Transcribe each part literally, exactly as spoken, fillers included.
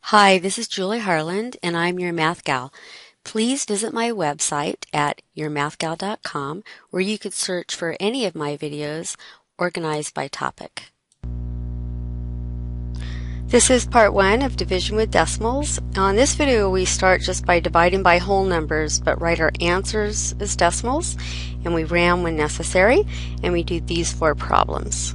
Hi, this is Julie Harland, and I'm your Math Gal. Please visit my website at your math gal dot com, where you could search for any of my videos organized by topic. This is part one of division with decimals. On this video, we start just by dividing by whole numbers, but write our answers as decimals, and we round when necessary, and we do these four problems.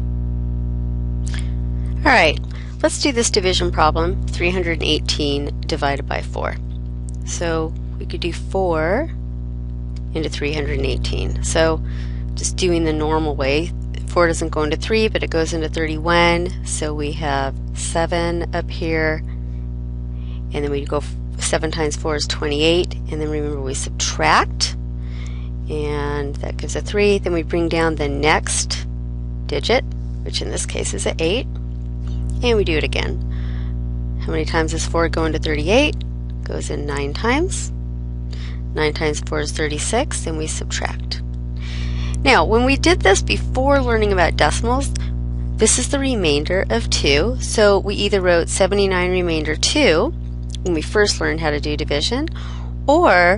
All right. Let's do this division problem, three hundred eighteen divided by four. So we could do four into three hundred eighteen. So just doing the normal way, four doesn't go into three, but it goes into thirty-one. So we have seven up here, and then we go seven times four is twenty-eight, and then remember we subtract, and that gives a three. Then we bring down the next digit, which in this case is an eight. And we do it again. How many times does four go into thirty-eight? Goes in nine times. nine times four is thirty-six, and we subtract. Now, when we did this before learning about decimals, this is the remainder of two. So we either wrote seventy-nine remainder two when we first learned how to do division, or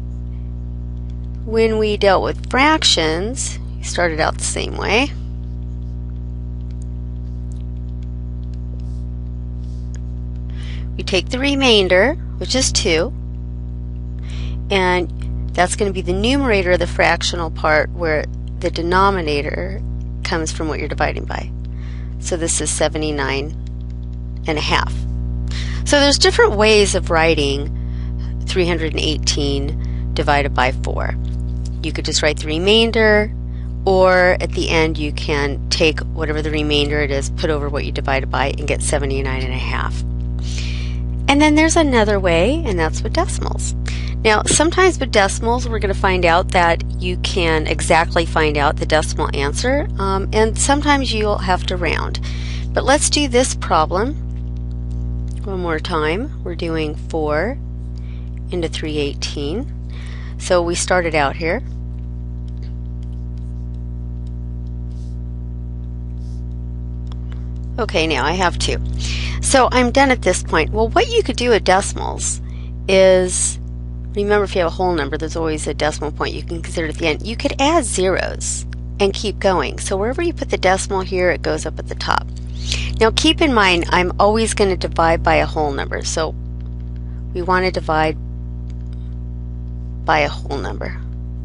when we dealt with fractions, we started out the same way. We take the remainder, which is two, and that's going to be the numerator of the fractional part where the denominator comes from what you're dividing by. So this is seventy-nine and a half. So there's different ways of writing three hundred eighteen divided by four. You could just write the remainder, or at the end you can take whatever the remainder it is, put over what you divided by, and get seventy-nine and a half. And then there's another way, and that's with decimals. Now, sometimes with decimals, we're going to find out that you can exactly find out the decimal answer, um, and sometimes you'll have to round. But let's do this problem one more time. We're doing four into three hundred eighteen. So we started out here. Okay, now I have two. So I'm done at this point. Well, what you could do with decimals is, remember, if you have a whole number, there's always a decimal point you can consider at the end. You could add zeros and keep going. So wherever you put the decimal here, it goes up at the top. Now keep in mind, I'm always going to divide by a whole number. So we want to divide by a whole number.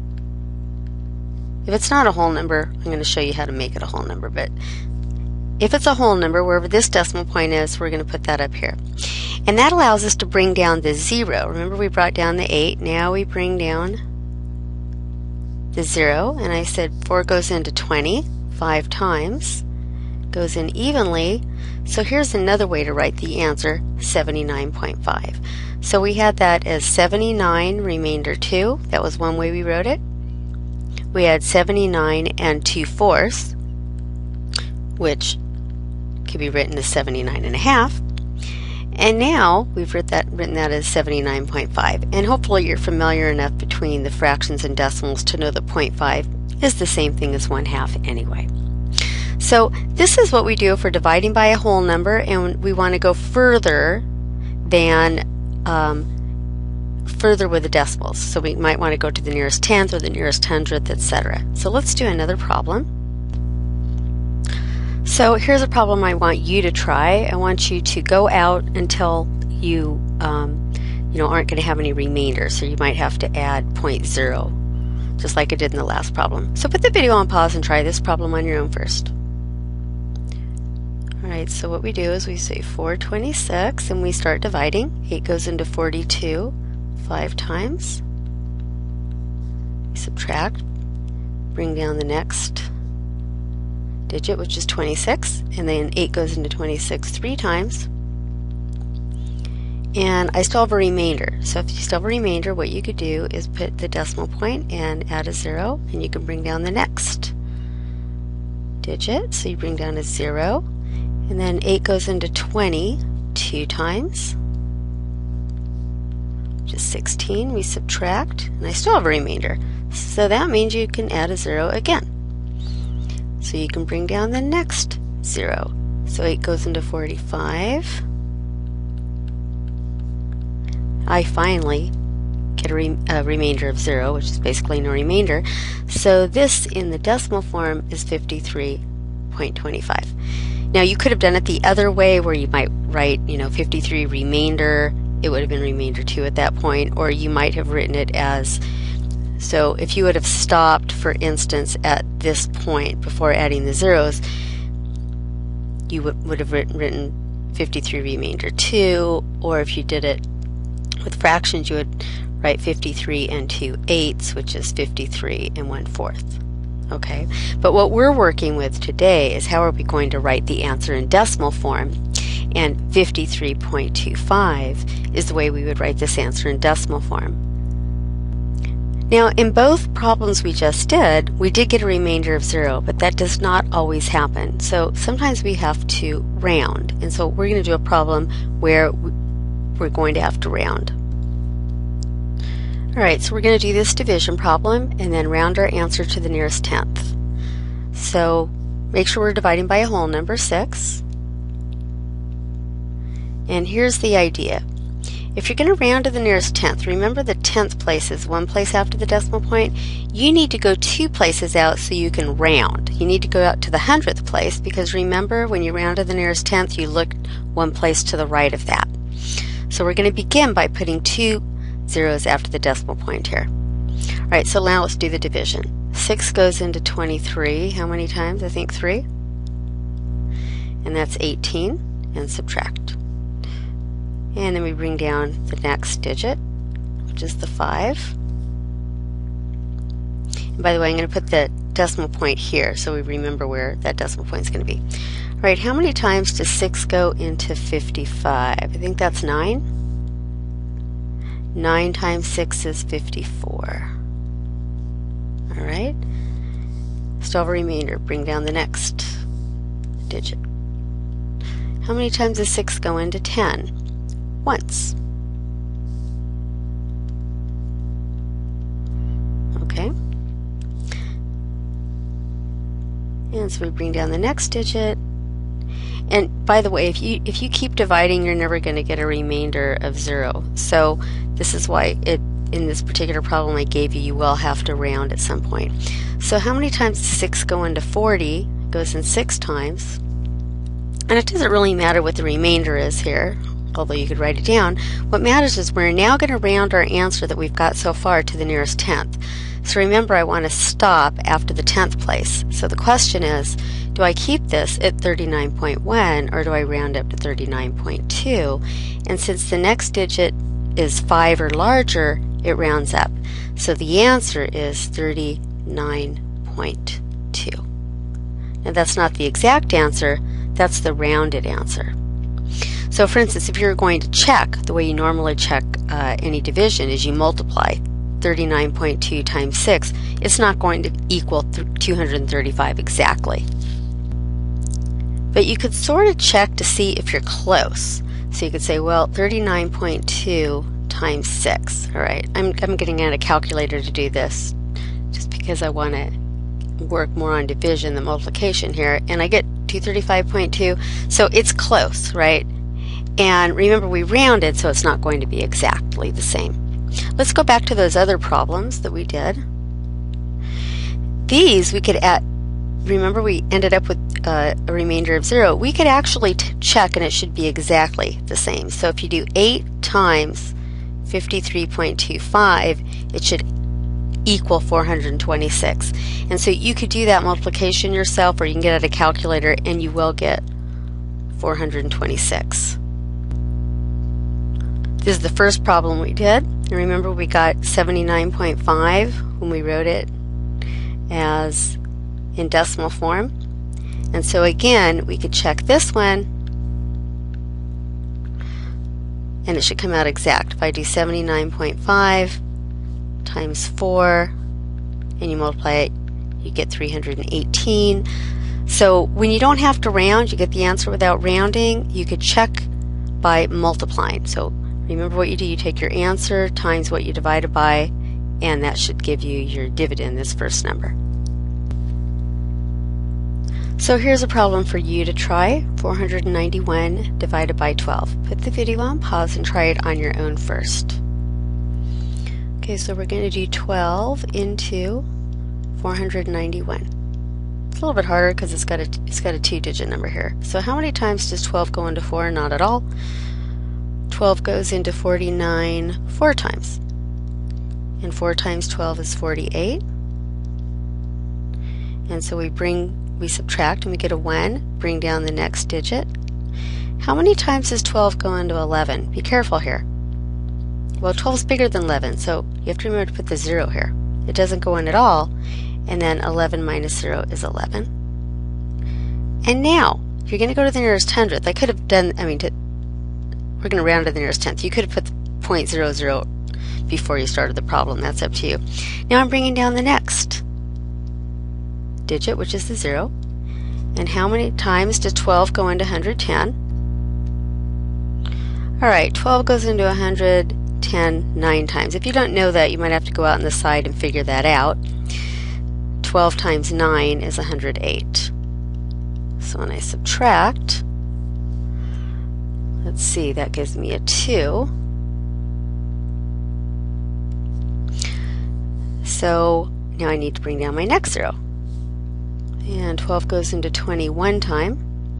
If it's not a whole number, I'm going to show you how to make it a whole number. But if it's a whole number, wherever this decimal point is, we're going to put that up here. And that allows us to bring down the zero. Remember, we brought down the eight. Now we bring down the zero. And I said four goes into twenty five times. Goes in evenly. So here's another way to write the answer, seventy-nine point five. So we had that as seventy-nine remainder two. That was one way we wrote it. We had seventy-nine and two fourths, which could be written as seventy-nine and a half. And now we've written that, written that as seventy-nine point five. And hopefully you're familiar enough between the fractions and decimals to know that zero point five is the same thing as one half anyway. So this is what we do if we're dividing by a whole number and we want to go further than um, further with the decimals. So we might want to go to the nearest tenth or the nearest hundredth, et cetera. So let's do another problem. So here's a problem I want you to try. I want you to go out until you, um, you know, aren't going to have any remainder. So you might have to add zero point zero, just like I did in the last problem. So put the video on pause and try this problem on your own first. All right, so what we do is we say four twenty-six, and we start dividing. eight goes into forty-two five times. We subtract, bring down the next digit, which is twenty-six, and then eight goes into twenty-six three times. And I still have a remainder. So if you still have a remainder, what you could do is put the decimal point and add a zero, and you can bring down the next digit. So you bring down a zero, and then eight goes into twenty two times, which is sixteen. We subtract, and I still have a remainder. So that means you can add a zero again. So you can bring down the next zero. So eight goes into forty-five, I finally get a, re a remainder of zero, which is basically no remainder. So this in the decimal form is fifty-three point two five. Now you could have done it the other way, where you might write, you know, fifty-three remainder. It would have been remainder two at that point, or you might have written it as, so if you would have stopped, for instance, at this point before adding the zeros, you would, would have written, written fifty-three remainder two, or if you did it with fractions, you would write fifty-three and two eighths, which is fifty-three and one fourth. Okay, but what we're working with today is how are we going to write the answer in decimal form, and fifty-three point two five is the way we would write this answer in decimal form. Now, in both problems we just did, we did get a remainder of zero, but that does not always happen. So sometimes we have to round, and so we're going to do a problem where we're going to have to round. Alright, so we're going to do this division problem and then round our answer to the nearest tenth. So make sure we're dividing by a whole number, six. And here's the idea. If you're going to round to the nearest tenth, remember the tenth place is one place after the decimal point. You need to go two places out so you can round. You need to go out to the hundredth place, because remember, when you round to the nearest tenth, you look one place to the right of that. So we're going to begin by putting two zeros after the decimal point here. Alright, so now let's do the division. six goes into twenty-three. How many times? I think three. And that's eighteen. And subtract. And then we bring down the next digit, which is the five. And by the way, I'm going to put the decimal point here so we remember where that decimal point is going to be. Alright, how many times does six go into fifty-five? I think that's nine. nine times six is fifty-four. Alright, still have a remainder. Bring down the next digit. How many times does six go into ten? Once. Okay. And so we bring down the next digit. And by the way, if you if you keep dividing, you're never going to get a remainder of zero. So this is why it in this particular problem I gave you, you will have to round at some point. So how many times does six go into forty? It goes in six times. And it doesn't really matter what the remainder is here, although you could write it down. What matters is we're now going to round our answer that we've got so far to the nearest tenth. So remember, I want to stop after the tenth place. So the question is, do I keep this at thirty-nine point one, or do I round up to thirty-nine point two? And since the next digit is five or larger, it rounds up. So the answer is thirty-nine point two. Now that's not the exact answer, that's the rounded answer. So for instance, if you're going to check, the way you normally check uh, any division is you multiply thirty-nine point two times six. It's not going to equal two hundred thirty-five exactly. But you could sort of check to see if you're close. So you could say, well, thirty-nine point two times six. All right, I'm, I'm getting out a calculator to do this just because I want to work more on division than multiplication here. And I get two hundred thirty-five point two, so it's close, right? And remember, we rounded, so it's not going to be exactly the same. Let's go back to those other problems that we did. These we could add. Remember, we ended up with uh, a remainder of zero. We could actually t check and it should be exactly the same. So if you do eight times fifty-three point two five, it should equal four hundred twenty-six. And so you could do that multiplication yourself, or you can get out a calculator and you will get four hundred twenty-six. This is the first problem we did. And remember, we got seventy-nine point five when we wrote it as in decimal form. And so again, we could check this one and it should come out exact. If I do seventy-nine point five times four and you multiply it, you get three hundred eighteen. So when you don't have to round, you get the answer without rounding. You could check by multiplying. So remember what you do, you take your answer times what you divided by, and that should give you your dividend, this first number. So here's a problem for you to try. four hundred ninety-one divided by twelve. Put the video on pause and try it on your own first. Okay, so we're going to do twelve into four hundred ninety-one. It's a little bit harder because it's got a it's got a two-digit number here. So how many times does twelve go into four? Not at all. twelve goes into forty-nine four times. And four times twelve is forty-eight. And so we bring we subtract and we get a one, bring down the next digit. How many times does twelve go into eleven? Be careful here. Well, twelve is bigger than eleven, so you have to remember to put the zero here. It doesn't go in at all, and then eleven minus zero is eleven. And now, if you're going to go to the nearest hundredth, I could have done, I mean, to, we're going to round to the nearest tenth. You could have put the zero point zero zero before you started the problem. That's up to you. Now I'm bringing down the next digit, which is the zero. And how many times does twelve go into one hundred ten? Alright, twelve goes into one hundred ten nine times. If you don't know that, you might have to go out on the side and figure that out. twelve times nine is one hundred eight. So when I subtract, let's see, that gives me a two. So now I need to bring down my next zero. And twelve goes into twenty-one time.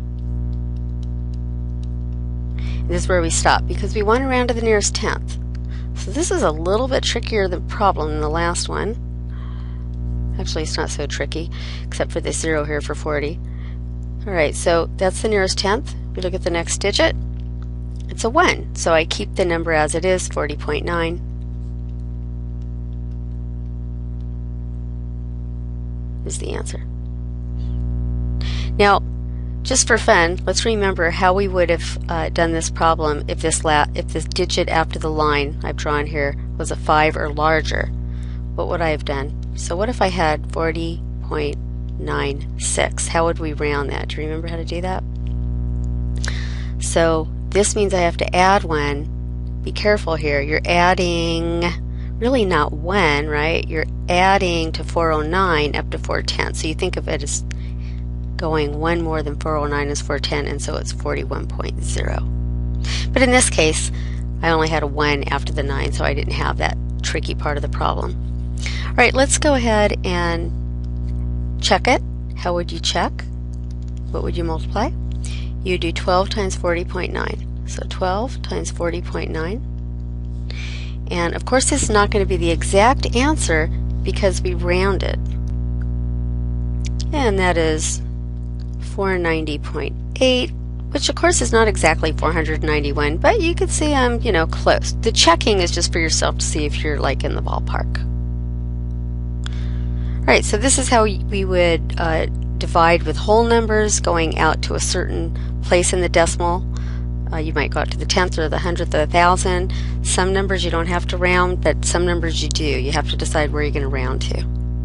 And this is where we stop because we want to round to the nearest tenth. So this is a little bit trickier the problem than the last one. Actually, it's not so tricky, except for this zero here for forty. Alright, so that's the nearest tenth. We look at the next digit. It's a one, so I keep the number as it is, forty point nine. Is the answer. Now, just for fun, let's remember how we would have uh, done this problem if this la if this digit after the line I've drawn here was a five or larger. What would I have done? So what if I had forty point nine six? How would we round that? Do you remember how to do that? So this means I have to add one. Be careful here. You're adding really not one, right? You're adding to four oh nine up to four ten. So you think of it as going one more than four oh nine is four ten, and so it's forty-one point zero. But in this case, I only had a one after the nine, so I didn't have that tricky part of the problem. All right, let's go ahead and check it. How would you check? What would you multiply? You do twelve times forty point nine. So twelve times forty point nine. And of course, this is not going to be the exact answer because we rounded. And that is four ninety point eight, which of course is not exactly four hundred ninety-one, but you could see I'm, you know, close. The checking is just for yourself to see if you're like in the ballpark. Alright, so this is how we would uh, divide with whole numbers going out to a certain place in the decimal. Uh, you might go out to the tenth or the hundredth or the thousand. Some numbers you don't have to round, but some numbers you do. You have to decide where you're going to round to.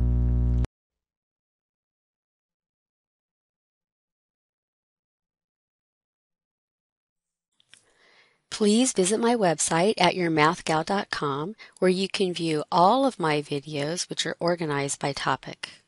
Please visit my website at your math gal dot com where you can view all of my videos which are organized by topic.